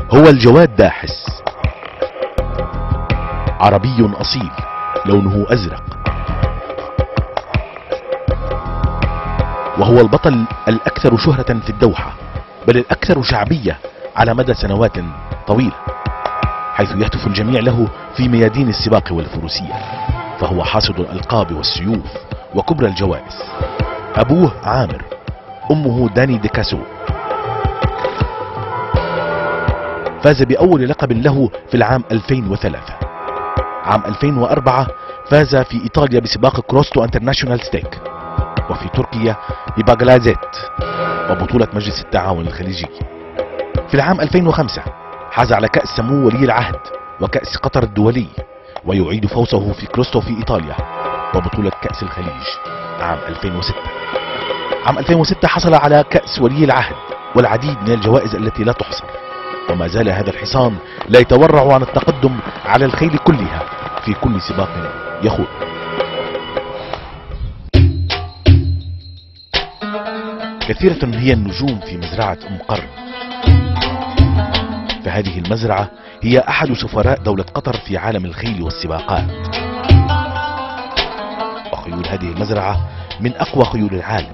هو الجواد داحس، عربي أصيل لونه أزرق، وهو البطل الأكثر شهرة في الدوحة، بل الأكثر شعبية على مدى سنوات طويلة، حيث يهتف الجميع له في ميادين السباق والفروسية، فهو حاصد الألقاب والسيوف وكبرى الجوائز. أبوه عامر، أمه داني ديكاسو. فاز بأول لقب له في العام 2003. عام 2004 فاز في إيطاليا بسباق كروستو انترناشونال ستيك، وفي تركيا بباغلازيت وبطولة مجلس التعاون الخليجي. في العام 2005 حاز على كأس سمو ولي العهد وكأس قطر الدولي، ويعيد فوزه في كروستو في إيطاليا وبطولة كأس الخليج عام 2006. عام 2006 حصل على كأس ولي العهد والعديد من الجوائز التي لا تحصر، وما زال هذا الحصان لا يتورع عن التقدم على الخيل كلها في كل سباق يخوض. كثيرة هي النجوم في مزرعة أم قرن، فهذه المزرعة هي أحد سفراء دولة قطر في عالم الخيل والسباقات، وخيول هذه المزرعة من أقوى خيول العالم،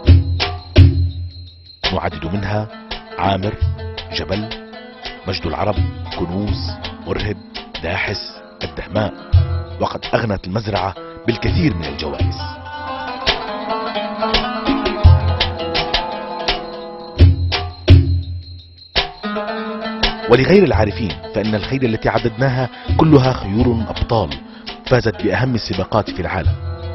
نعدد منها عامر، جبل، مجد العرب، كنوز، مرهب، داحس، الدهماء، وقد أغنت المزرعة بالكثير من الجوائز. ولغير العارفين فإن الخيل التي عددناها كلها خيول أبطال فازت بأهم السباقات في العالم،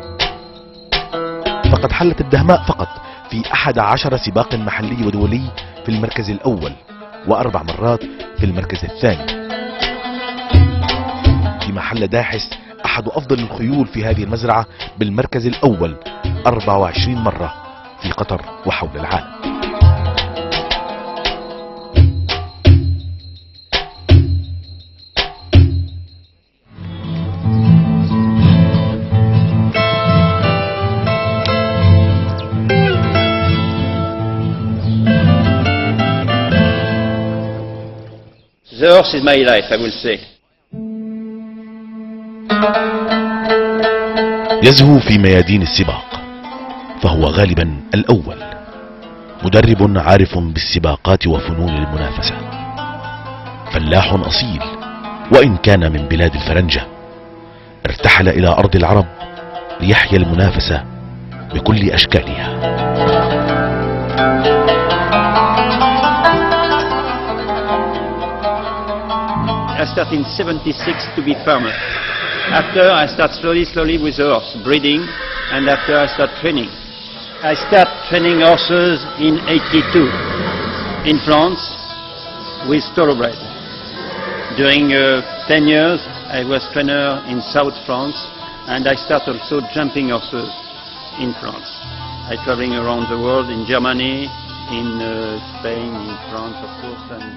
فقد حلت الدهماء فقط في 11 سباق محلي ودولي في المركز الأول، و4 مرات في المركز الثاني، فيما حل داحس أحد أفضل الخيول في هذه المزرعة بالمركز الأول 24 مرة في قطر وحول العالم. The horse is my life, I will say. يزهو في ميادين السباق، فهو غالبا الأول، مدرب عارف بالسباقات وفنون المنافسة، فلاح أصيل وإن كان من بلاد الفرنجة، ارتحل إلى أرض العرب ليحيا المنافسة بكل أشكالها. I started in 76 to be farmer. After I start slowly with the horse, breeding, and after I start training. I start training horses in 82 in France with Purebred. During 10 years I was trainer in South France, and I start also jumping horses in France. I traveling around the world in Germany, in Spain, in France of course, and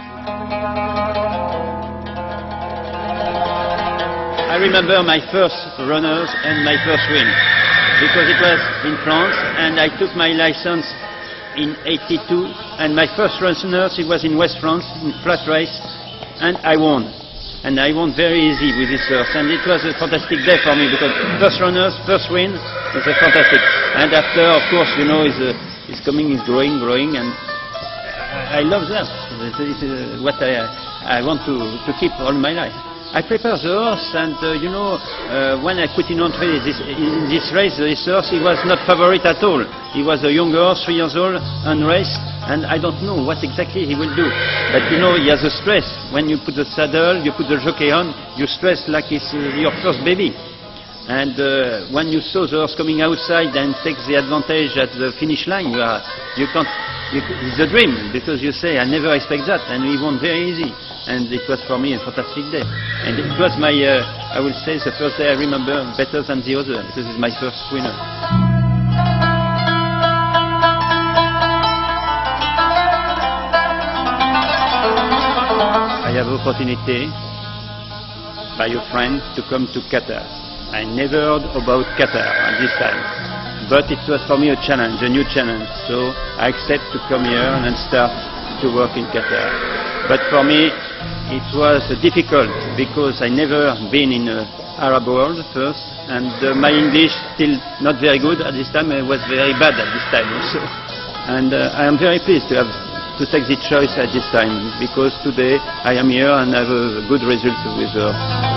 I remember my first runners and my first win, because it was in France and I took my license in 82, and my first runners, it was in West France, in flat race, and I won. And I won very easy with this horse, and it was a fantastic day for me, because first runners, first win, it's a fantastic. And after, of course, you know, is coming, is growing, and I love that. It's what I want to keep all my life. I prepare the horse, and you know, when I put in entrée in this race, this horse, he was not favorite at all. He was a young horse, 3 years old, unraced, and I don't know what exactly he will do. But you know, he has a stress. When you put the saddle, you put the jockey on, you stress like it's your first baby. And when you saw the horse coming outside and takes the advantage at the finish line, you can't. It's a dream, because you say, I never expect that, and he won very easy. And it was for me a fantastic day. And it was my, I will say, the first day I remember better than the other, because it's my first winner. I have opportunity by a friend to come to Qatar. I never heard about Qatar at this time, but it was for me a challenge, a new challenge. So I accept to come here and start to work in Qatar. But for me, it was difficult because I never been in the Arab world first, and my English still not very good at this time. I was very bad at this time also. And I am very pleased to take this choice at this time, because today I am here and have a good result with her.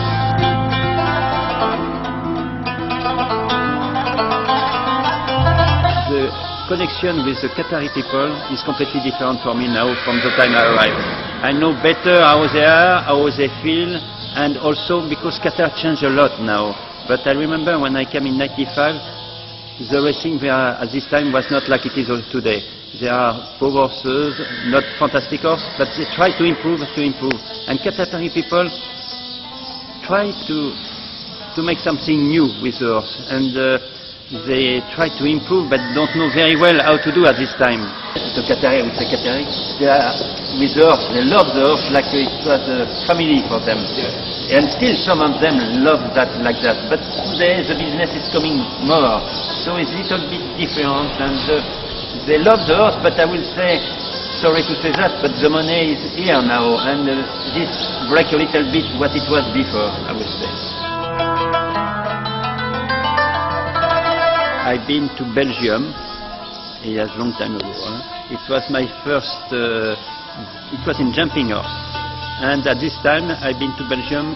The connection with the Qatari people is completely different for me now from the time I arrived. I know better how they are, how they feel, and also because Qatar changed a lot now. But I remember when I came in '95, the racing there at this time was not like it is today. There are poor horses, not fantastic horses, but they try to improve. And Qatari people try to make something new with the horse. And they try to improve, but don't know very well how to do at this time. The Qatari, I would say Qatari, they are with the horse, they love the horse like it was a family for them. And still some of them love that like that. But today the business is coming more, so it's a little bit different. And they love the horse, but I will say, sorry to say that, but the money is here now, and this break a little bit what it was before, I would say. I've been to Belgium, yes, long time ago. It was my first, it was in jumping horse. And at this time I've been to Belgium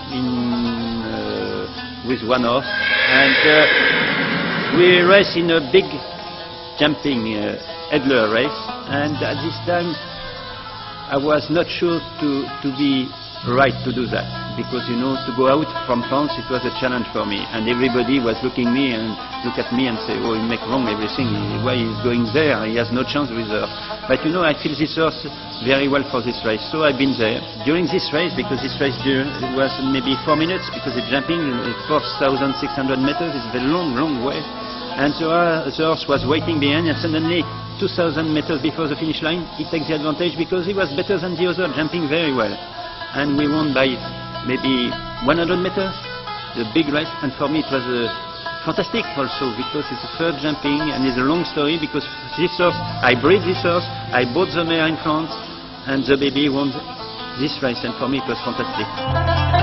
with one horse, and we race in a big jumping Edler race, and at this time I was not sure to be right to do that, because you know, to go out from France it was a challenge for me, and everybody was looking at me and say, oh, he make wrong everything, why he's going there, he has no chance with her. But you know, I feel this horse very well for this race, so I've been there during this race, because this race was maybe 4 minutes, because it's jumping 4,600 meters, it's a long way. And the horse was waiting behind, and suddenly 2,000 meters before the finish line he takes the advantage, because he was better than the other, jumping very well. And we won by maybe 100 meters, the big race. And for me it was fantastic also, because it's the third jumping, and it's a long story, because this horse, I bred this horse, I bought the mare in France, and the baby won this race, and for me it was fantastic.